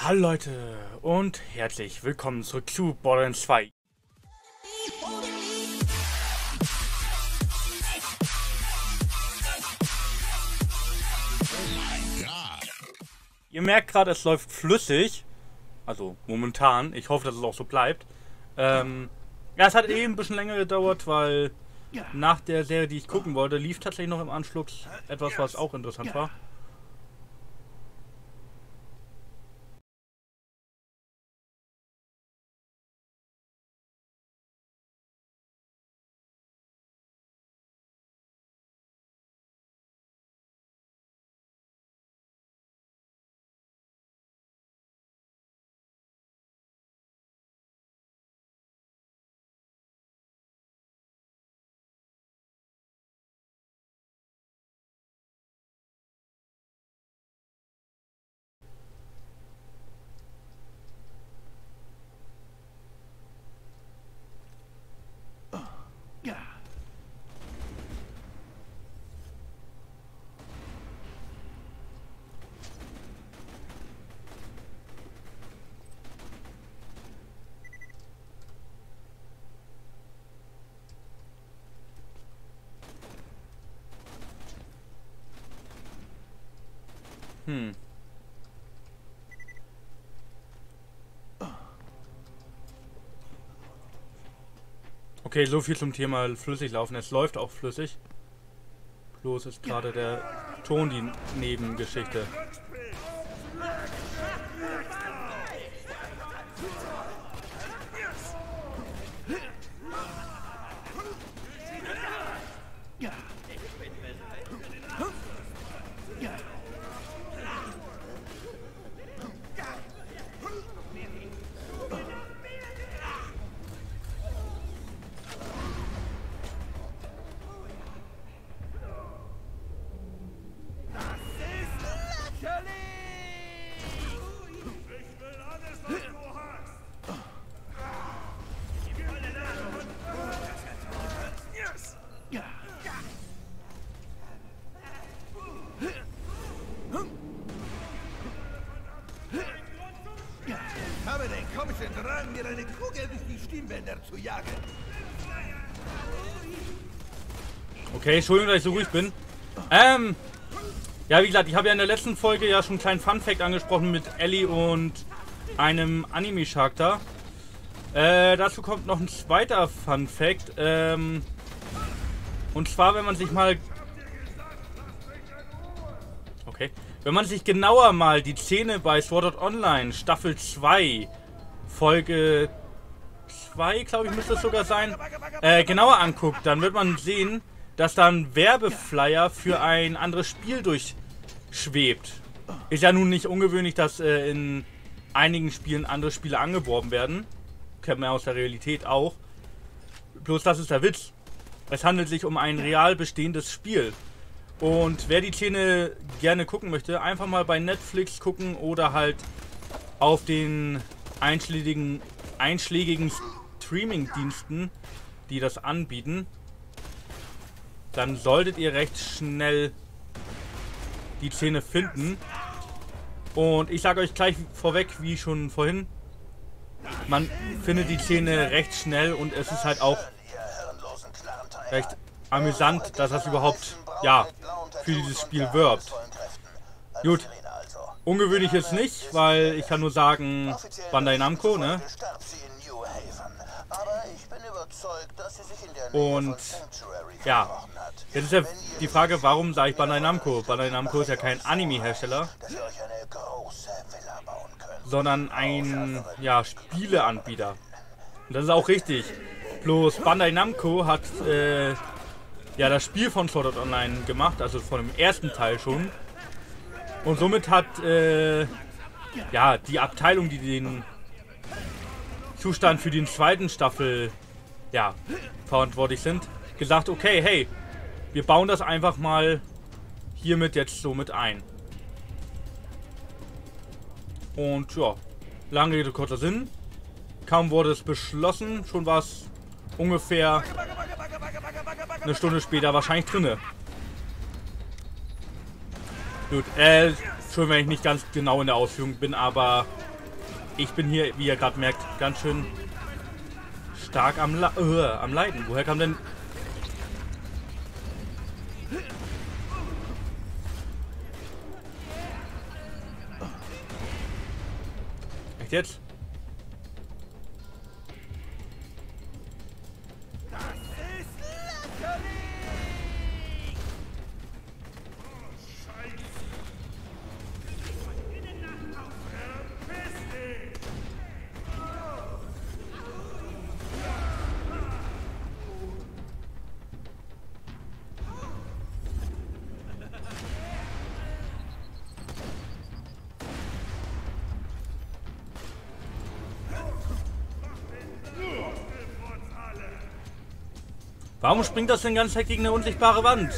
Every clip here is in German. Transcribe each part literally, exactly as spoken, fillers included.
Hallo Leute und herzlich willkommen zurück zu Borderlands zwei. Ihr merkt gerade, es läuft flüssig, also momentan. Ich hoffe, dass es auch so bleibt. Ähm, ja, es hat eben ein bisschen länger gedauert, weil nach der Serie, die ich gucken wollte, lief tatsächlich noch im Anschluss etwas, was auch interessant war. Hm. Okay, so viel zum Thema flüssig laufen. Es läuft auch flüssig. Bloß ist gerade der Ton die Nebengeschichte. Ich habe den komischen Drang, mir eine Kugel durch die Stimmbänder zu jagen. Okay, Entschuldigung, dass ich so ruhig bin. Ähm, ja, wie gesagt, ich habe ja in der letzten Folge ja schon einen kleinen Funfact angesprochen mit Ellie und einem Anime-Shark da. Äh, dazu kommt noch ein zweiter Funfact. Ähm, und zwar, wenn man sich mal... Okay. Wenn man sich genauer mal die Szene bei Sword Art Online Staffel zwei, Folge zwei, glaube ich, müsste es sogar sein, äh, genauer anguckt, dann wird man sehen, dass da ein Werbeflyer für ein anderes Spiel durchschwebt. Ist ja nun nicht ungewöhnlich, dass äh, in einigen Spielen andere Spiele angeworben werden. Kennt man aus der Realität auch. Bloß das ist der Witz. Es handelt sich um ein real bestehendes Spiel. Und wer die Szene gerne gucken möchte, einfach mal bei Netflix gucken oder halt auf den einschlägigen, einschlägigen Streaming-Diensten, die das anbieten. Dann solltet ihr recht schnell die Szene finden. Und ich sage euch gleich vorweg, wie schon vorhin, man findet die Szene recht schnell und es ist halt auch recht amüsant, dass das überhaupt, ja, für dieses Spiel wirbt. Gut, ungewöhnlich ist nicht, weil ich kann nur sagen, Bandai Namco, ne? Und ja, jetzt ist ja die Frage, warum sage ich Bandai Namco? Bandai Namco ist ja kein Anime-Hersteller, sondern ein, ja, Spieleanbieter. Und das ist auch richtig. Bloß Bandai Namco hat äh, ja das Spiel von Sword Art Online gemacht, also von dem ersten Teil schon. Und somit hat äh, ja die Abteilung, die den Zustand für den zweiten Staffel ja verantwortlich sind, gesagt, okay, hey, wir bauen das einfach mal hiermit jetzt so mit ein. Und ja, lange Rede, kurzer Sinn. Kaum wurde es beschlossen, schon war es ungefähr eine Stunde später wahrscheinlich drinne. Gut, äh, schon wenn ich nicht ganz genau in der Ausführung bin, aber Ich bin hier, wie ihr gerade merkt, ganz schön stark am, La äh, am Leiden. Woher kam denn... Echt jetzt? Warum springt das denn ganz Zeit gegen eine unsichtbare Wand?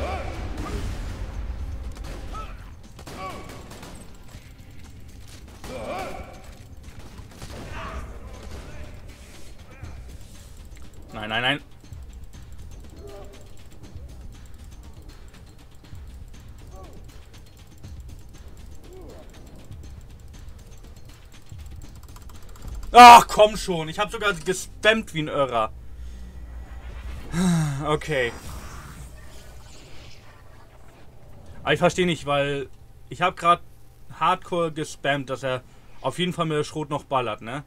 Nein, nein, nein. Ach, komm schon. Ich habe sogar gespammt wie ein Irrer. Okay. Aber ich verstehe nicht, weil ich habe gerade hardcore gespammt, dass er auf jeden Fall mit der Schrot noch ballert, ne?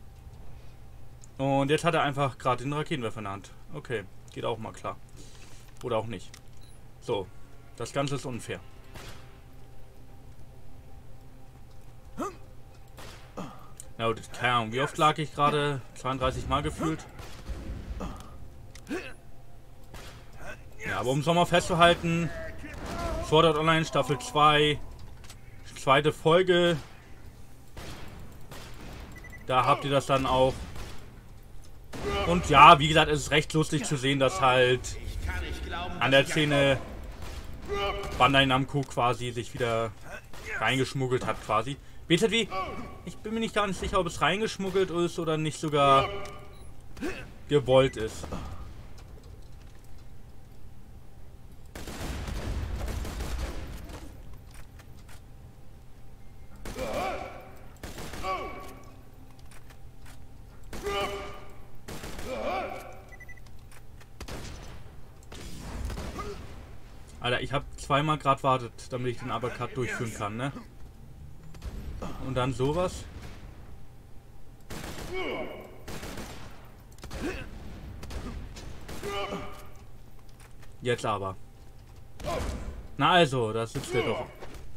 Und jetzt hat er einfach gerade den Raketenwerfer in der Hand. Okay, geht auch mal klar. Oder auch nicht. So, das Ganze ist unfair. Ja, keine Ahnung, wie oft lag ich gerade? zweiunddreißig Mal gefühlt. Ja, aber um es nochmal festzuhalten, Sword Art Online Staffel zwei, zweite Folge, da habt ihr das dann auch. Und ja, wie gesagt, es ist recht lustig zu sehen, dass halt an der Szene Bandai Namco quasi sich wieder reingeschmuggelt hat quasi. B Z W, ich bin mir nicht ganz sicher, ob es reingeschmuggelt ist oder nicht sogar gewollt ist. Alter, ich habe zweimal gerade wartet, damit ich den Uppercut durchführen kann, ne? Und dann sowas. Jetzt aber. Na also, da sitzt er doch.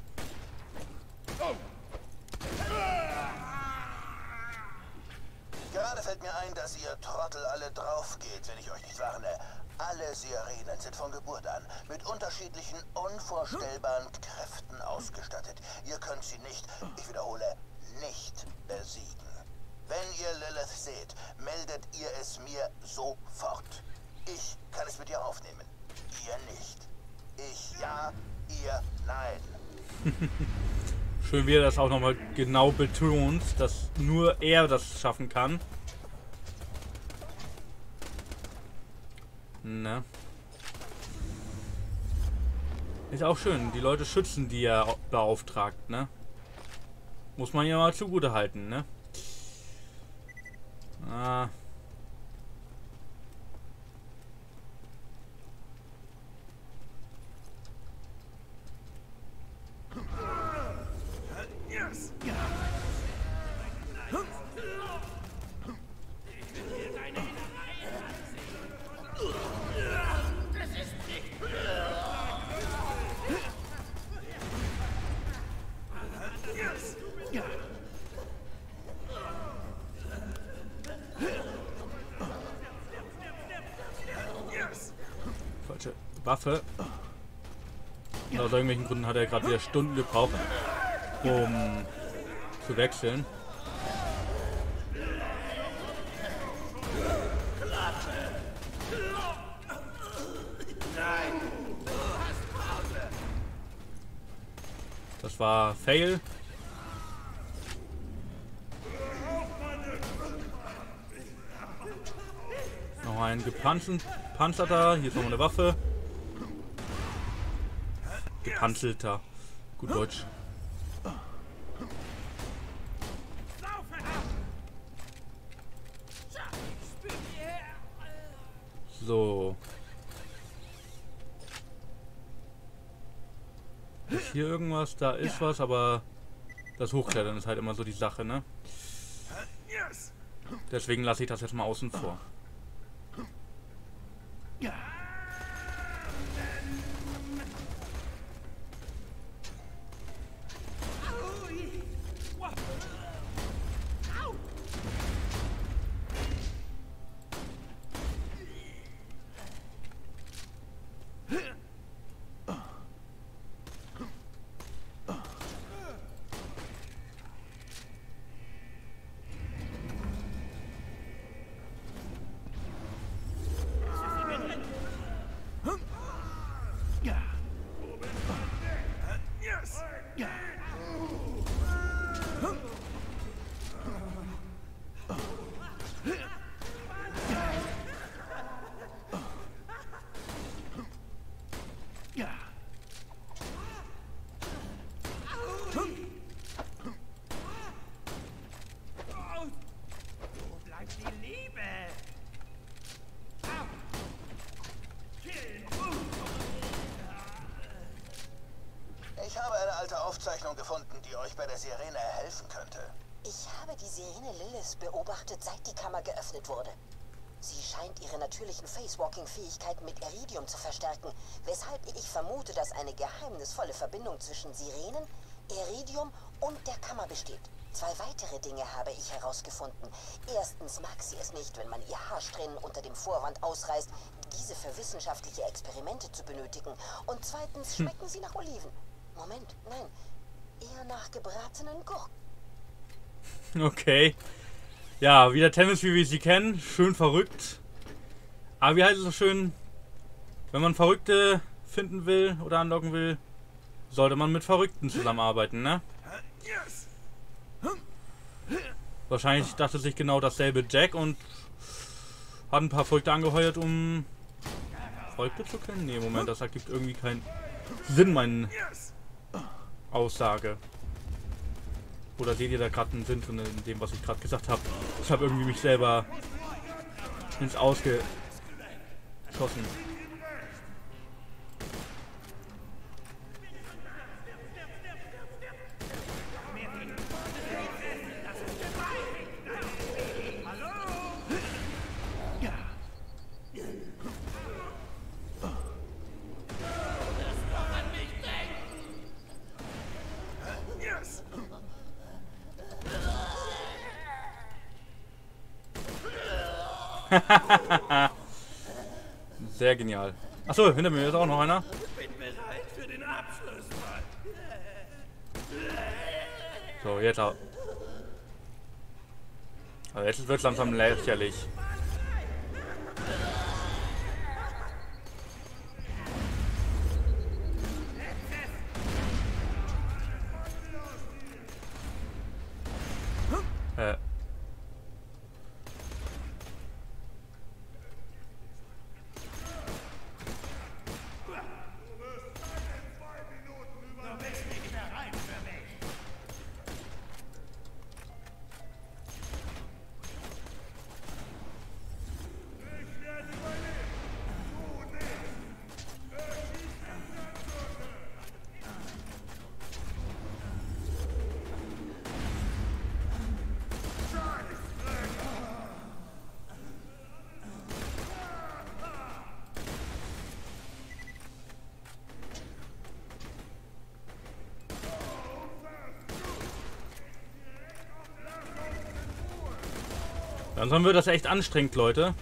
Gerade fällt mir ein, dass ihr Trottel alle drauf geht, wenn ich euch nicht warne. Alle Sirenen sind von Geburt an mit unterschiedlichen, unvorstellbaren Kräften ausgestattet. Ihr könnt sie nicht, ich wiederhole, nicht besiegen. Wenn ihr Lilith seht, meldet ihr es mir sofort. Ich kann es mit ihr aufnehmen. Ihr nicht. Ich ja, ihr nein. Schön, wie er das auch nochmal genau betont, dass nur er das schaffen kann. Ne? Ist auch schön, die Leute schützen, die er beauftragt, ne? Muss man ja mal zugute halten, ne? Ah. Falsche Waffe. Und aus irgendwelchen Gründen hat er gerade wieder Stunden gebraucht, um zu wechseln. Das war Fail. Noch ein gepanzerter. Hier ist noch eine Waffe. Gepanzelter. Gut Deutsch. So. Ist hier irgendwas? Da ist was, aber das Hochklettern ist halt immer so die Sache, ne? Deswegen lasse ich das jetzt mal außen vor. Ich habe eine alte Aufzeichnung gefunden, die euch bei der Sirene helfen könnte. Ich habe die Sirene Lilith beobachtet, seit die Kammer geöffnet wurde. Sie scheint ihre natürlichen Facewalking-Fähigkeiten mit Iridium zu verstärken, weshalb ich vermute, dass eine geheimnisvolle Verbindung zwischen Sirenen, Iridium und der Kammer besteht. Zwei weitere Dinge habe ich herausgefunden. Erstens mag sie es nicht, wenn man ihr Haarsträhnen unter dem Vorwand ausreißt, diese für wissenschaftliche Experimente zu benötigen. Und zweitens schmecken sie nach Oliven. Moment, nein, eher nach gebratenen Gurken. Okay. Ja, wieder Tennis, wie wir sie kennen. Schön verrückt. Aber wie heißt es so schön? Wenn man Verrückte finden will oder anlocken will, sollte man mit Verrückten zusammenarbeiten, ne? Wahrscheinlich dachte sich genau dasselbe Jack und hat ein paar Verrückte angeheuert, um Verrückte zu kennen. Ne, Moment, das ergibt irgendwie keinen Sinn, meine Aussage. Oder seht ihr da gerade einen Sinn drin in dem, was ich gerade gesagt habe? Ich habe irgendwie mich selber ins Ausgeschossen. Sehr genial. Achso, hinter mir ist auch noch einer. Bin bereit für den Abschlussball. So, jetzt auch. Also jetzt wird es langsam lächerlich. Äh. Langsam wird das echt anstrengend, Leute.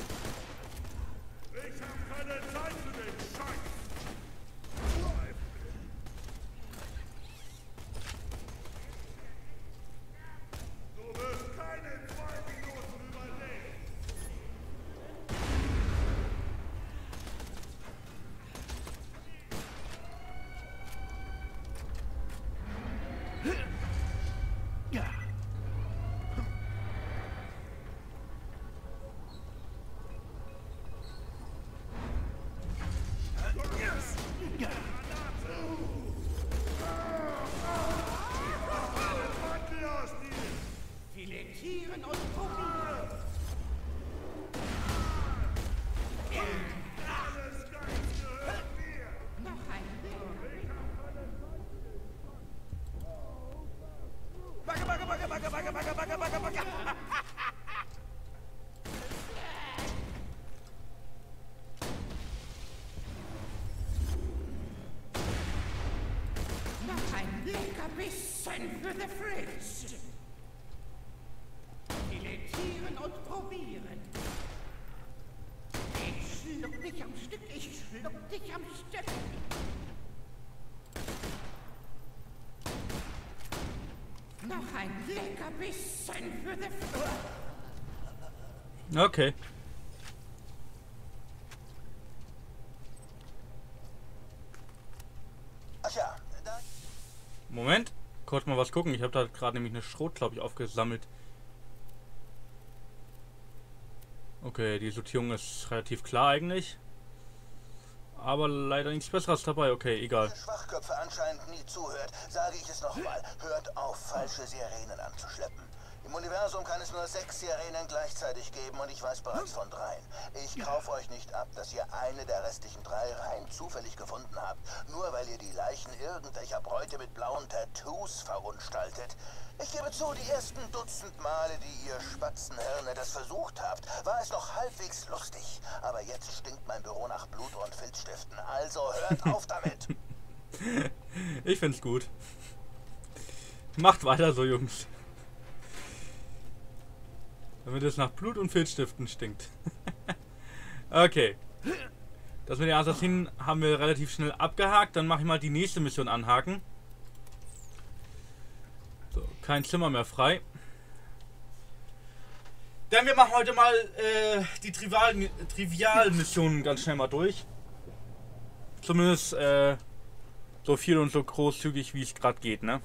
Ich habe keine Zeit für den Scheiß. Du wirst keine zwei Minuten überleben. Filetieren und pumpen. Backe, backe, backe, backe, backe, backe, backe, backe, backe. Noch ein Leckerbissen für the Fridge. Filetieren und probieren. Ich schluck dich am Stück, ich schluck dich am Stück. Noch ein Leckerbissen für the Fridge. Okay. Ach ja, da... Moment. Kurz mal was gucken. Ich habe da gerade nämlich eine Schrot, glaube ich, aufgesammelt. Okay, die Sortierung ist relativ klar eigentlich. Aber leider nichts Besseres dabei. Okay, egal. Ihr Schwachköpfe anscheinend nie zuhört, sage ich es nochmal. Hört auf, falsche Sirenen anzuschleppen. Im Universum kann es nur sechs Sirenen gleichzeitig geben und ich weiß bereits von dreien. Ich kaufe euch nicht ab, dass ihr eine der restlichen drei rein zufällig gefunden habt, nur weil ihr die Leichen irgendwelcher Bräute mit blauen Tattoos verunstaltet. Ich gebe zu, die ersten Dutzend Male, die ihr Spatzenhirne das versucht habt, war es noch halbwegs lustig. Aber jetzt stinkt mein Büro nach Blut und Filzstiften, also hört auf damit. Ich find's gut. Macht weiter so, Jungs. Damit es nach Blut und Filzstiften stinkt. Okay. Das mit den Assassinen haben wir relativ schnell abgehakt. Dann mache ich mal die nächste Mission anhaken. So, kein Zimmer mehr frei. Denn wir machen heute mal äh, die Trivial Trivialmissionen ganz schnell mal durch. Zumindest äh, so viel und so großzügig, wie es gerade geht, ne?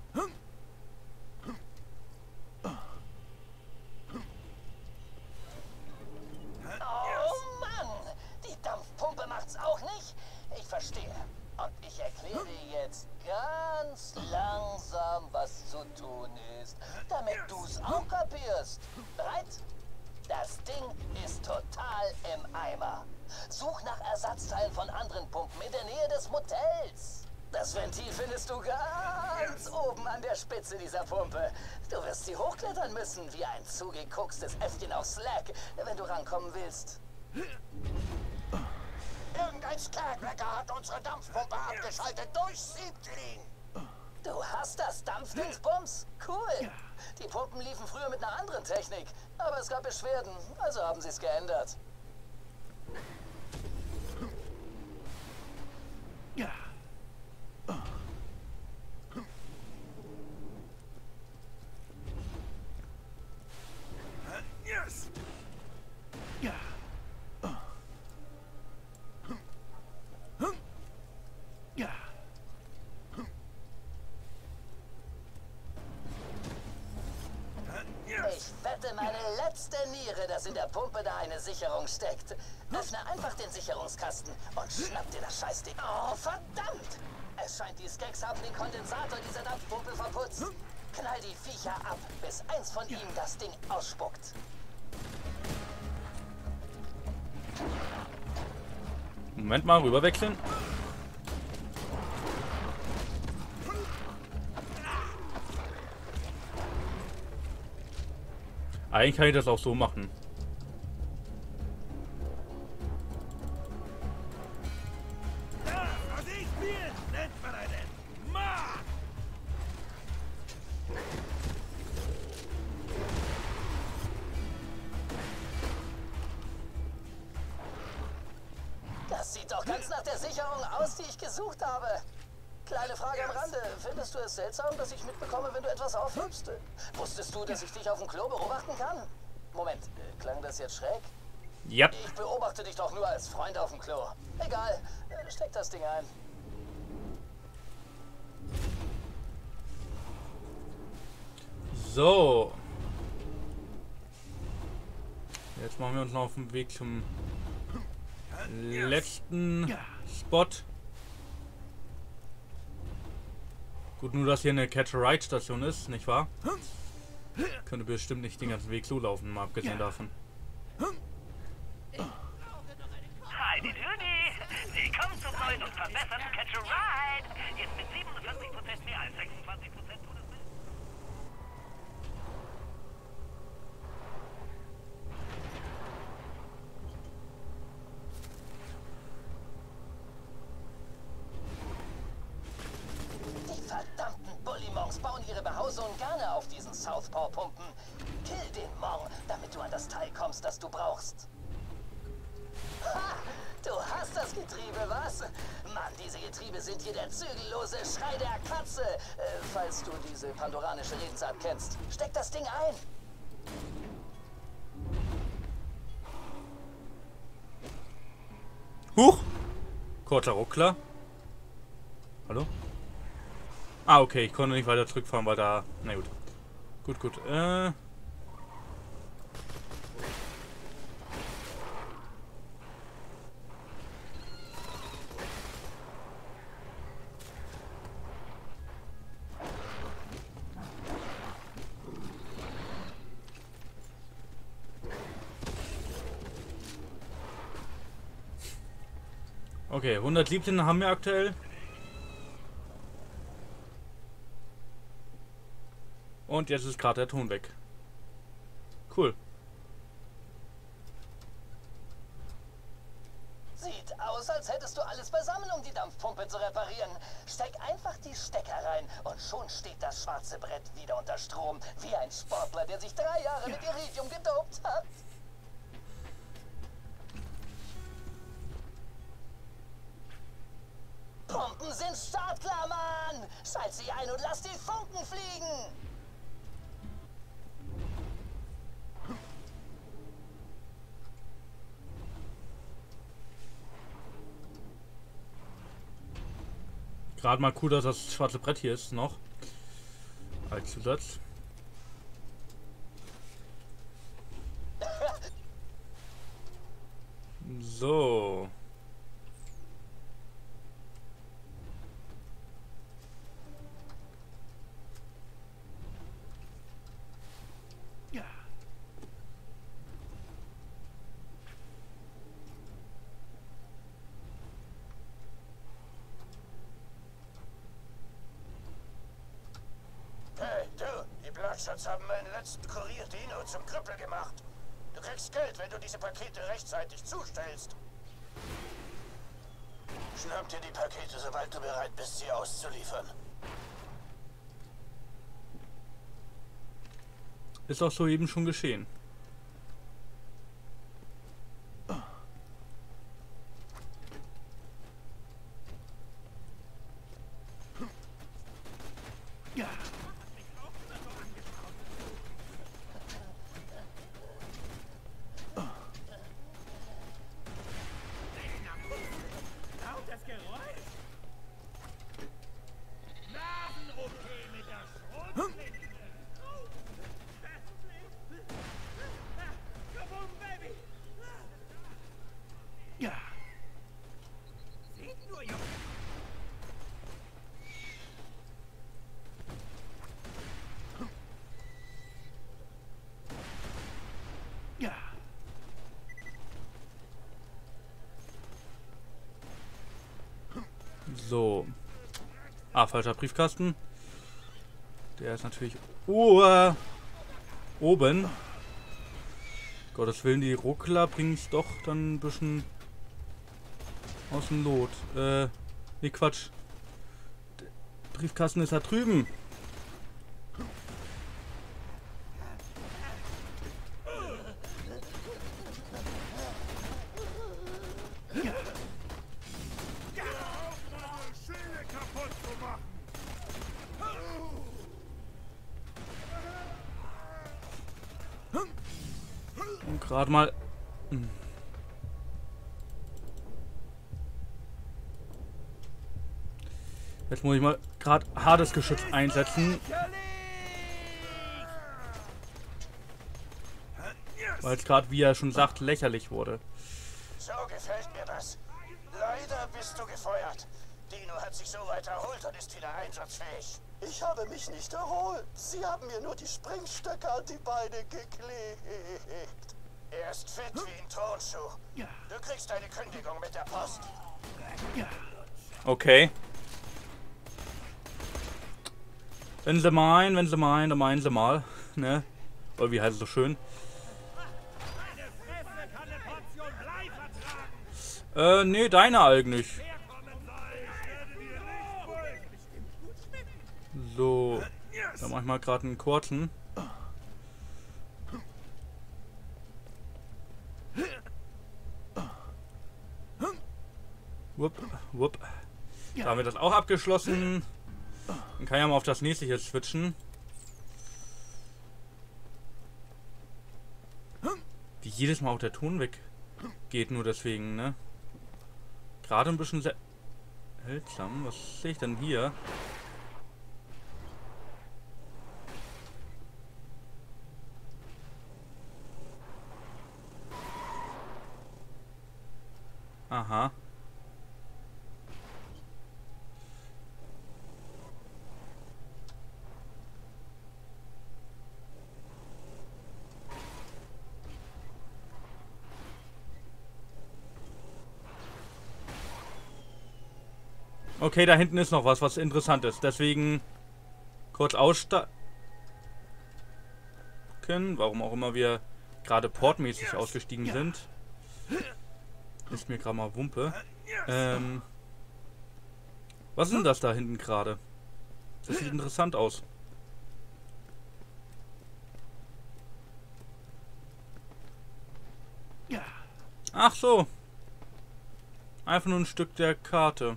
Oh Mann, die Dampfpumpe macht's auch nicht? Ich verstehe. Und ich erkläre dir jetzt ganz langsam, was zu tun ist, damit du's auch kapierst. Bereit? Das Ding ist total im Eimer. Such nach Ersatzteilen von anderen Pumpen in der Nähe des Motels. Das Ventil findest du ganz oben an der Spitze dieser Pumpe. Du wirst sie hochklettern müssen, wie ein zugeguckstes Äffchen auf Slack, wenn du rankommen willst. Irgendein Skagwrecker hat unsere Dampfpumpe abgeschaltet durch Siebtlin. Du hast das Dampfdingsbums? Cool. Die Pumpen liefen früher mit einer anderen Technik, aber es gab Beschwerden, also haben sie es geändert. Yes. Ich wette meine letzte Niere, dass in der Pumpe da eine Sicherung steckt. Öffne einfach den Sicherungskasten und schnapp dir das Scheißding. Oh, verdammt! Es scheint, die Skeks haben den Kondensator dieser Dampfpumpe verputzt. Knall die Viecher ab, bis eins von ihnen das Ding ausspuckt. Moment mal, rüberwechseln. Eigentlich kann ich das auch so machen. Das, was ich spiele, nennt man einen Mark. Das sieht doch ganz nach der Sicherung aus, die ich gesucht habe. Kleine Frage am Rande. Findest du es seltsam, dass ich mitbekomme, wenn du etwas aufhebst? Wusstest du, dass ich dich auf dem Klo beobachten kann? Moment, äh, klang das jetzt schräg? Ja. Ich beobachte dich doch nur als Freund auf dem Klo. Egal, äh, steck das Ding ein. So. Jetzt machen wir uns noch auf den Weg zum letzten Spot. Gut, nur dass hier eine Catch-a-Ride-Station ist, nicht wahr? Könnte bestimmt nicht den ganzen Weg so laufen, mal abgesehen davon. Ich brauche noch eine verbessern. Catch a Ride. Jetzt mit siebenundvierzig Prozent mehr als sechsundzwanzig Prozent Todesfälle. Die verdammten Bully-Mongs bauen ihre Behausungen gerne auf diesen Southpaw-Pumpen. Kill den Mong, damit du an das Teil kommst, das du brauchst. Ha! Du hast das Getriebe, was? Mann, diese Getriebe sind hier der zügellose Schrei der Katze. Äh, falls du diese pandoranische Redensart kennst. Steck das Ding ein. Huch! Kurzer Ruckler. Hallo? Ah, okay, ich konnte nicht weiter zurückfahren, weil da... Na gut. Gut, gut. Äh... Okay, hundertsiebzehn haben wir aktuell. Und jetzt ist gerade der Ton weg. Cool. Sieht aus, als hättest du alles beisammen, um die Dampfpumpe zu reparieren. Steck einfach die Stecker rein und schon steht das schwarze Brett wieder unter Strom. Wie ein Sportler, der sich drei Jahre mit Iridium gedopt hat. Pumpen sind startklar, Mann! Schalt sie ein und lass die Funken fliegen! Gerade mal cool, dass das schwarze Brett hier ist noch. Als Zusatz. So. Hey, du, die Bloodshots haben meinen letzten Kurier Dino zum Krüppel gemacht. Du kriegst Geld, wenn du diese Pakete rechtzeitig zustellst. Schnapp dir die Pakete, sobald du bereit bist, sie auszuliefern. Ist auch soeben schon geschehen. So. Ah, falscher Briefkasten. Der ist natürlich uh, oben. Gottes Willen, die Ruckler bringen es doch dann ein bisschen aus dem Lot. Äh, nee, Quatsch. Der Briefkasten ist da drüben. Und gerade mal. Jetzt muss ich mal gerade hartes Geschütz einsetzen. Weil es gerade, wie er schon sagt, lächerlich wurde. So gefällt mir das. Leider bist du gefeuert. Dino hat sich so weit erholt und ist wieder einsatzfähig. Ich habe mich nicht erholt. Sie haben mir nur die Springstöcke an die Beine geklebt. Er ist fit wie ein Turnschuh. Du kriegst deine Kündigung mit der Post. Okay. Wenn sie meinen, wenn sie meinen, dann meinen sie mal. Ne? Oder wie heißt es so schön? Äh, nee, deine eigentlich. So. Da mach ich mal gerade einen kurzen. Wupp, wupp. Da haben wir das auch abgeschlossen. Dann kann ich ja mal auf das nächste hier switchen. Wie jedes Mal auch der Ton weg geht, nur deswegen, ne? Gerade ein bisschen seltsam. Was sehe ich denn hier? Aha. Okay, da hinten ist noch was, was interessant ist. Deswegen kurz aussteigen. Warum auch immer wir gerade portmäßig ausgestiegen sind. Ist mir gerade mal Wumpe. Ähm, was ist denn das da hinten gerade? Das sieht interessant aus. Ach so. Einfach nur ein Stück der Karte.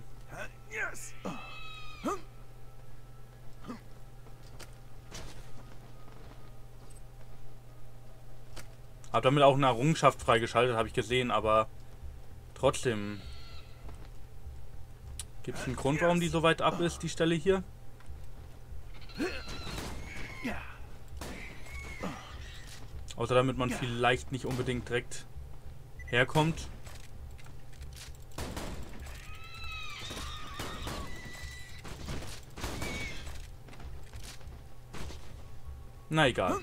Hab damit auch eine Errungenschaft freigeschaltet, habe ich gesehen, aber trotzdem. Gibt es einen Grund, warum die so weit ab ist, die Stelle hier? Außer damit man vielleicht nicht unbedingt direkt herkommt. Na egal.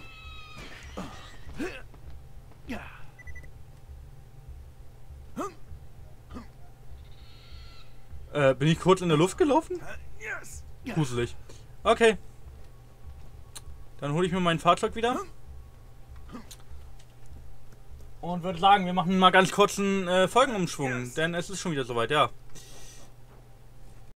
Äh, bin ich kurz in der Luft gelaufen? Gruselig. Okay. Dann hole ich mir mein Fahrzeug wieder. Und würde sagen, wir machen mal ganz kurz einen äh, Folgenumschwung. Denn es ist schon wieder soweit, ja.